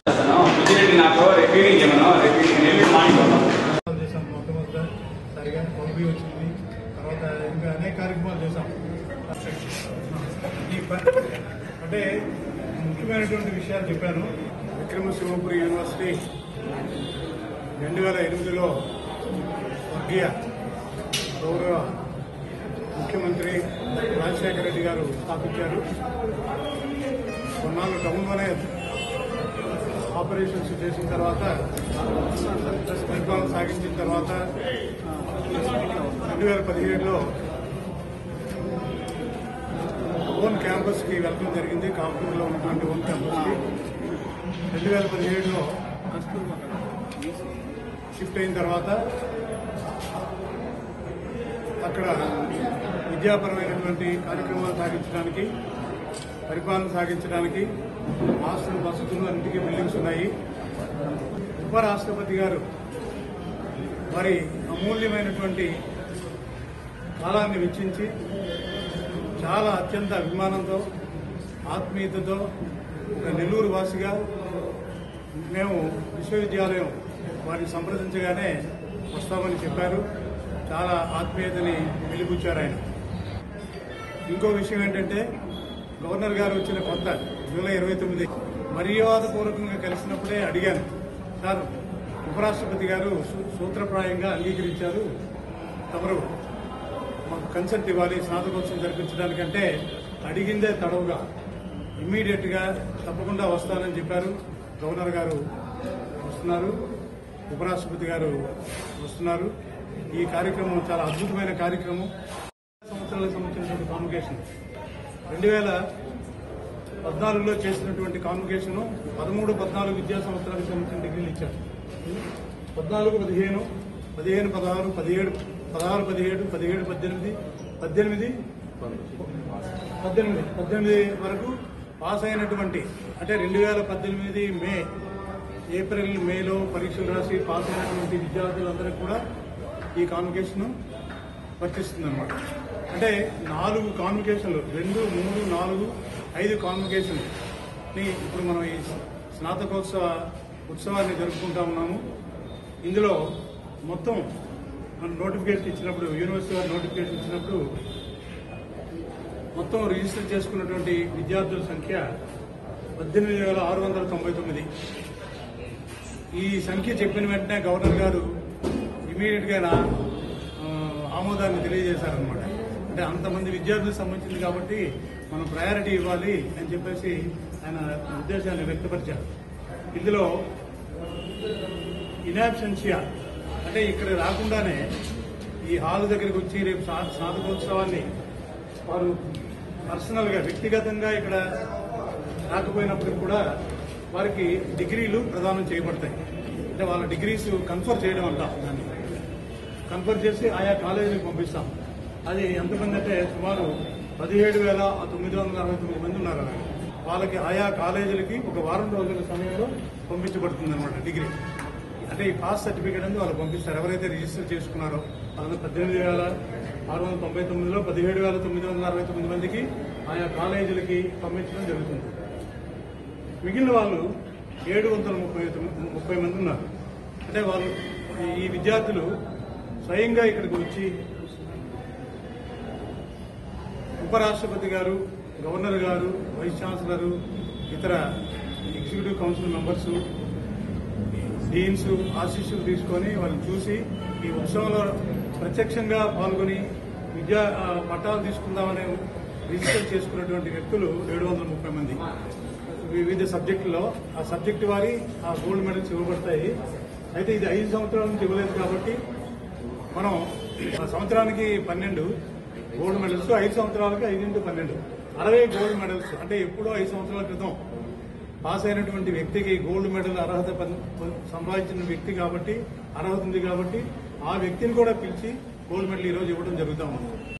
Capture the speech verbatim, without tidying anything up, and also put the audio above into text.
సరిగా పంపి వచ్చింది. తర్వాత ఇంకా అనేక కార్యక్రమాలు చేశాం. ఈ అంటే ముఖ్యమైనటువంటి విషయాలు చెప్పాను. విక్రమసింహపురి యూనివర్సిటీ రెండు వేల ఎనిమిదిలో స్వర్గీయ గౌరవ ముఖ్యమంత్రి రాజశేఖర రెడ్డి గారు స్థాపించారు. కొన్నాళ్ళు టౌన్లోనే ఆపరేషన్స్ చేసిన తర్వాత పరిపాలన సాగించిన తర్వాత రెండు వేల పదిహేడులో ఓన్ క్యాంపస్ కి వెళ్ళడం జరిగింది. కాంపూర్లో ఉన్నటువంటి ఓన్ క్యాంపస్ కి రెండు వేల పదిహేడులో షిఫ్ట్ అయిన తర్వాత అక్కడ విద్యాపరమైనటువంటి కార్యక్రమాలు సాగించడానికి, పరిపాలన సాగించడానికి హాస్టల్ వసతులు అన్నింటికీ బిల్డింగ్స్ ఉన్నాయి. ఉపరాష్ట్రపతి గారు వారి అమూల్యమైనటువంటి కాలాన్ని వెచ్చించి చాలా అత్యంత అభిమానంతో, ఆత్మీయతతో ఒక నెల్లూరు వాసిగా మేము విశ్వవిద్యాలయం వారిని సంప్రదించగానే వస్తామని చెప్పారు. చాలా ఆత్మీయతని వెలిబుచ్చారు ఆయన. ఇంకో విషయం ఏంటంటే, గవర్నర్ గారు వచ్చిన కొత్త జూలై ఇరవై తొమ్మిది మర్యాదపూర్వకంగా కలిసినప్పుడే అడిగాను, సార్ ఉపరాష్ట్రపతి గారు సూత్రప్రాయంగా అంగీకరించారు, తమరు మాకు కన్సెంట్ ఇవ్వాలి స్నాతకోత్సవం జరిపించడానికంటే అడిగిందే తడవుగా ఇమ్మీడియట్ గా తప్పకుండా వస్తానని చెప్పారు. గవర్నర్ గారు వస్తున్నారు, ఉపరాష్ట్రపతి గారు వస్తున్నారు. ఈ కార్యక్రమం చాలా అద్భుతమైన కార్యక్రమం. సంవత్సరాలకు సంబంధించినటువంటి కాన్వకేషన్ రెండు వేల పద్నాలుగులో చేసినటువంటి కాన్వకేషన్ పదమూడు పద్నాలుగు విద్యా సంవత్సరాలకు సంబంధించిన డిగ్రీలు ఇచ్చారు. పద్నాలుగు పదిహేను పదిహేను పదహారు పదిహేడు పదహారు పదిహేడు పదిహేడు పద్దెనిమిది పద్దెనిమిది పద్దెనిమిది పద్దెనిమిది వరకు పాస్ అయినటువంటి, అంటే రెండు వేల పద్దెనిమిది మే ఏప్రిల్ మేలో పరీక్షలు రాసి పాస్ అయినటువంటి విద్యార్థులందరికీ కూడా ఈ కాన్వకేషన్ వర్తిస్తుందన్నమాట. అంటే నాలుగు కాన్వకేషన్లు, రెండు మూడు నాలుగు ఐదు కాన్వకేషన్లు ఇప్పుడు మనం ఈ స్నాతకోత్సవ ఉత్సవాన్ని జరుపుకుంటా ఉన్నాము. ఇందులో మొత్తం నోటిఫికేషన్ ఇచ్చినప్పుడు, యూనివర్సిటీ వారు నోటిఫికేషన్ ఇచ్చినప్పుడు మొత్తం రిజిస్టర్ చేసుకున్నటువంటి విద్యార్థుల సంఖ్య పద్దెనిమిది వేల ఆరు వందల తొంభై తొమ్మిది. ఈ సంఖ్య చెప్పిన వెంటనే గవర్నర్ గారు ఇమీడియట్ గా ఆమోదాన్ని తెలియజేశారనమాట. అంటే అంతమంది విద్యార్థులకు సంబంధించింది కాబట్టి మనం ప్రయారిటీ ఇవ్వాలి అని చెప్పేసి ఆయన ఉద్దేశాన్ని వ్యక్తపరిచారు. ఇందులో ఇనాబ్సెన్షియా అంటే ఇక్కడ రాకుండానే ఈ హాల్ దగ్గరికి వచ్చి రేపు స్నాతకోత్సవాన్ని వారు పర్సనల్ గా వ్యక్తిగతంగా ఇక్కడ రాకపోయినప్పటికీ కూడా వారికి డిగ్రీలు ప్రదానం చేయబడతాయి. అంటే వాళ్ళ డిగ్రీస్ కన్ఫర్ చేయడం అంటాం, దాన్ని కన్ఫర్ చేసి ఆయా కాలేజీలకు పంపిస్తాం. అది ఎంతమంది అంటే సుమారు పదిహేడు వేల తొమ్మిది వందల అరవై తొమ్మిది మంది ఉన్నారు. వాళ్ళకి ఆయా కాలేజీలకి ఒక వారం రోజుల సమయంలో పంపించబడుతుంది అనమాట డిగ్రీ. అంటే ఈ పాస్ సర్టిఫికేట్ అనేది వాళ్ళు పంపిస్తారు. ఎవరైతే రిజిస్టర్ చేసుకున్నారో వాళ్ళకి పద్దెనిమిది వేల ఆరు వందల తొంభై తొమ్మిదిలో పదిహేడు వేల తొమ్మిది వందల అరవై తొమ్మిది మందికి ఆయా కాలేజీలకి పంపించడం జరుగుతుంది. మిగిలిన వాళ్ళు ఏడు వందల ముప్పై ముప్పై మంది ఉన్నారు. అంటే వాళ్ళు ఈ విద్యార్థులు స్వయంగా ఇక్కడికి వచ్చి ఉపరాష్ట్రపతి గారు, గవర్నర్ గారు, వైస్ ఛాన్సలర్, ఇతర ఎగ్జిక్యూటివ్ కౌన్సిల్ మెంబర్స్, డీన్స్ ఆశీస్సులు తీసుకొని వాళ్ళని చూసి ఈ ఉత్సవంలో ప్రత్యక్షంగా పాల్గొని విద్యా పట్టాలు తీసుకుందామని రిజిస్టర్ చేసుకున్నటువంటి వ్యక్తులు ఏడు వందల ముప్పై మంది. వివిధ సబ్జెక్టులో ఆ సబ్జెక్టు వారి ఆ గోల్డ్ మెడల్స్ ఇవ్వబడతాయి. అయితే ఇది ఐదు సంవత్సరాల నుంచి ఇవ్వలేదు కాబట్టి మనం సంవత్సరానికి పన్నెండు గోల్డ్ మెడల్స్, ఐదు సంవత్సరాలకి ఐదు ఇంటూ పన్నెండు అరవై గోల్డ్ మెడల్స్. అంటే ఎప్పుడో ఐదు సంవత్సరాల క్రితం పాస్ అయినటువంటి వ్యక్తికి గోల్డ్ మెడల్ అర్హత సంపాదించిన వ్యక్తి కాబట్టి, అర్హత ఉంది కాబట్టి ఆ వ్యక్తిని కూడా పిలిచి గోల్డ్ మెడల్ ఈ రోజు ఇవ్వడం జరుగుతూ ఉంది.